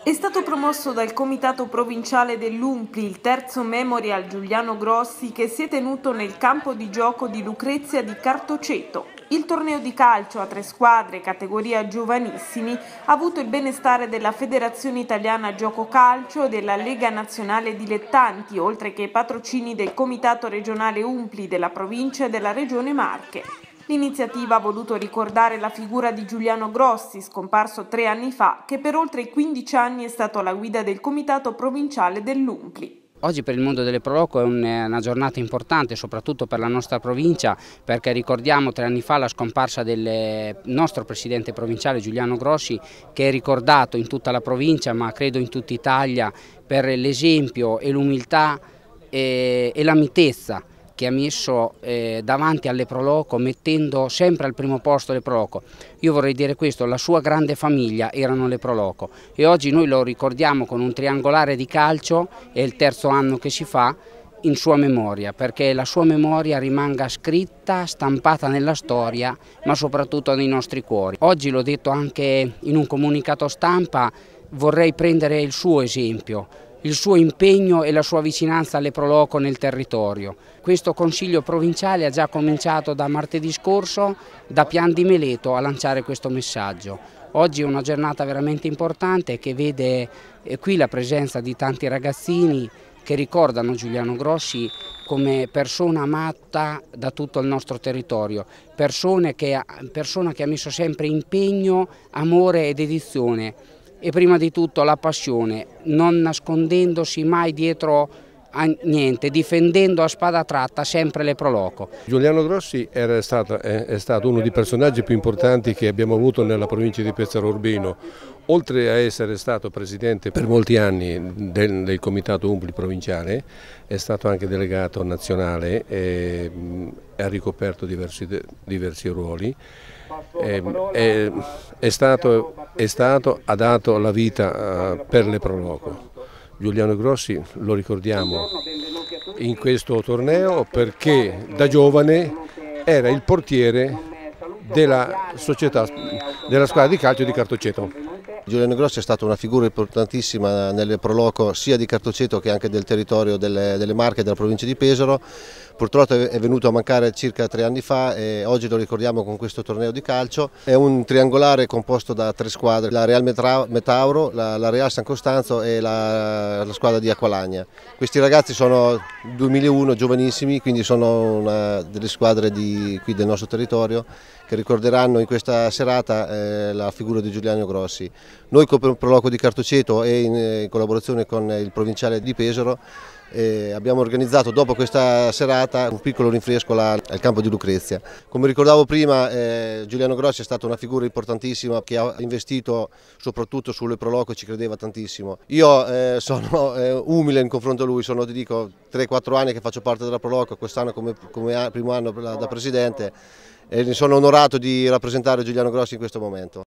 È stato promosso dal Comitato Provinciale dell'Umpli il terzo Memorial Giuliano Grossi che si è tenuto nel campo di gioco di Lucrezia di Cartoceto. Il torneo di calcio a 3 squadre, categoria giovanissimi, ha avuto il benestare della Federazione Italiana Gioco Calcio e della Lega Nazionale Dilettanti, oltre che i patrocini del Comitato Regionale Umpli della provincia e della Regione Marche. L'iniziativa ha voluto ricordare la figura di Giuliano Grossi, scomparso 3 anni fa, che per oltre 15 anni è stato alla guida del Comitato Provinciale dell'Umpli. Oggi per il mondo delle Pro Loco è una giornata importante, soprattutto per la nostra provincia, perché ricordiamo 3 anni fa la scomparsa del nostro presidente provinciale Giuliano Grossi, che è ricordato in tutta la provincia, ma credo in tutta Italia, per l'esempio e l'umiltà e la mitezza che ha messo davanti alle Pro Loco, mettendo sempre al primo posto le Pro Loco. Io vorrei dire questo, la sua grande famiglia erano le Pro Loco e oggi noi lo ricordiamo con un triangolare di calcio, è il terzo anno che si fa, in sua memoria, perché la sua memoria rimanga scritta, stampata nella storia, ma soprattutto nei nostri cuori. Oggi, l'ho detto anche in un comunicato stampa, vorrei prendere il suo esempio, il suo impegno e la sua vicinanza alle Pro Loco nel territorio. Questo Consiglio provinciale ha già cominciato da martedì scorso, da Pian di Meleto, a lanciare questo messaggio. Oggi è una giornata veramente importante che vede qui la presenza di tanti ragazzini che ricordano Giuliano Grossi come persona amata da tutto il nostro territorio, persona che ha messo sempre impegno, amore e dedizione. E prima di tutto la passione, non nascondendosi mai dietro a niente, difendendo a spada tratta sempre le Pro Loco. Giuliano Grossi è stato uno dei personaggi più importanti che abbiamo avuto nella provincia di Pesaro Urbino. Oltre a essere stato presidente per molti anni del Comitato Umpli provinciale, è stato anche delegato nazionale e ha ricoperto diversi ruoli. Ha dato la vita per le Pro Loco. Giuliano Grossi lo ricordiamo in questo torneo perché da giovane era il portiere della squadra di calcio di Cartoceto. Giuliano Grossi è stata una figura importantissima nelle Pro Loco sia di Cartoceto che anche del territorio delle Marche e della provincia di Pesaro. Purtroppo è venuto a mancare circa 3 anni fa e oggi lo ricordiamo con questo torneo di calcio. È un triangolare composto da 3 squadre, la Real Metauro, la Real San Costanzo e la squadra di Acqualagna. Questi ragazzi sono 2001, giovanissimi, quindi sono una delle squadre qui del nostro territorio che ricorderanno in questa serata la figura di Giuliano Grossi. Noi come Pro Loco di Cartoceto e in collaborazione con il provinciale di Pesaro abbiamo organizzato dopo questa serata un piccolo rinfresco al campo di Lucrezia. Come ricordavo prima, Giuliano Grossi è stata una figura importantissima che ha investito soprattutto sulle Pro Loco e ci credeva tantissimo. Io sono umile in confronto a lui, sono ti dico 3-4 anni che faccio parte della Pro Loco, quest'anno come primo anno da presidente e sono onorato di rappresentare Giuliano Grossi in questo momento.